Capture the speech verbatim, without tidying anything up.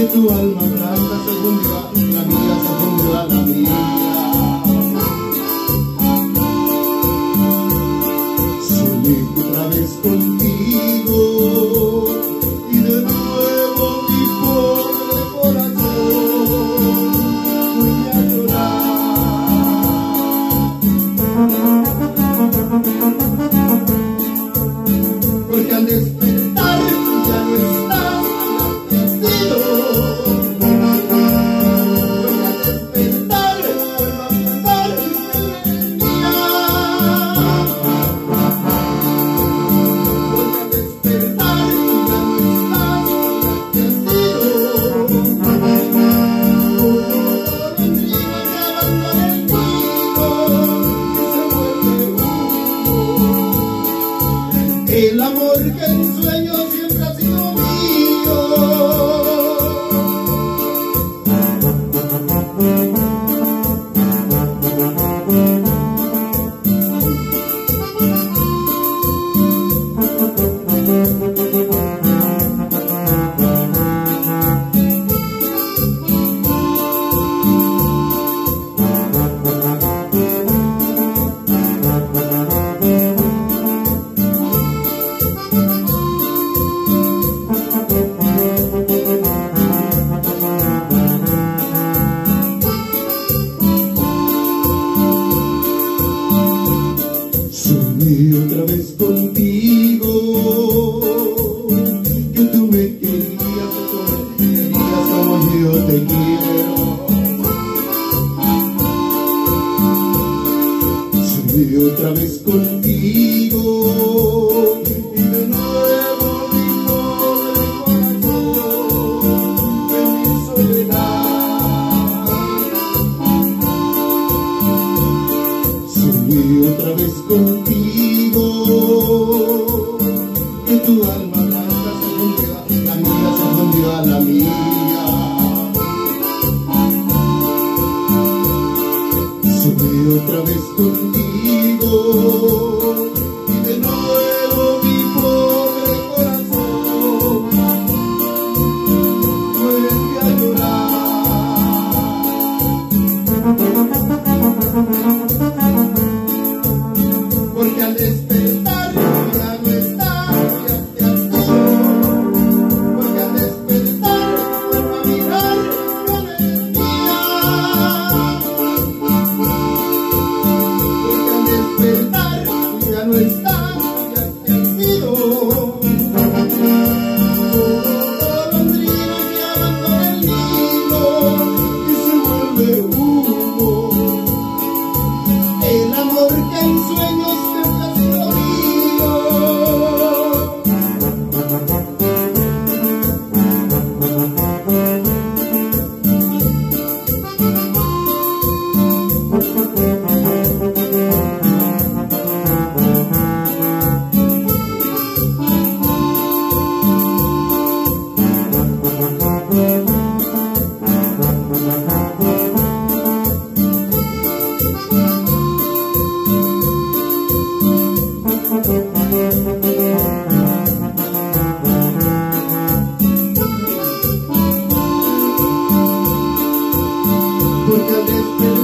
tu alma blanca se fundió, la mía se fundió a la mía. Soñé otra vez contigo y de nuevo mi pobre corazón voy a llorar. Porque al despertar tú ya no estás. El amor que en sueños siempre ha sido mío. Soñé otra vez contigo, que tú me querías, que tú me querías como yo te quiero. Soñé otra vez contigo y de nuevo mi pobre corazón de mi soledad. Soñé otra vez contigo, que tu alma blanca se fundió, la mía se fundió a la mía. Soñé otra vez contigo y de nuevo mi pobre corazón vuelve a llorar. Porque al despertar ya no está, ya te has ido. Porque al despertar vuelvo a mirar con el día. Porque al despertar ya no está, ya te has ido. Golondrina que abandona el nido y se vuelve humo. El amor que en sueños porque al despertar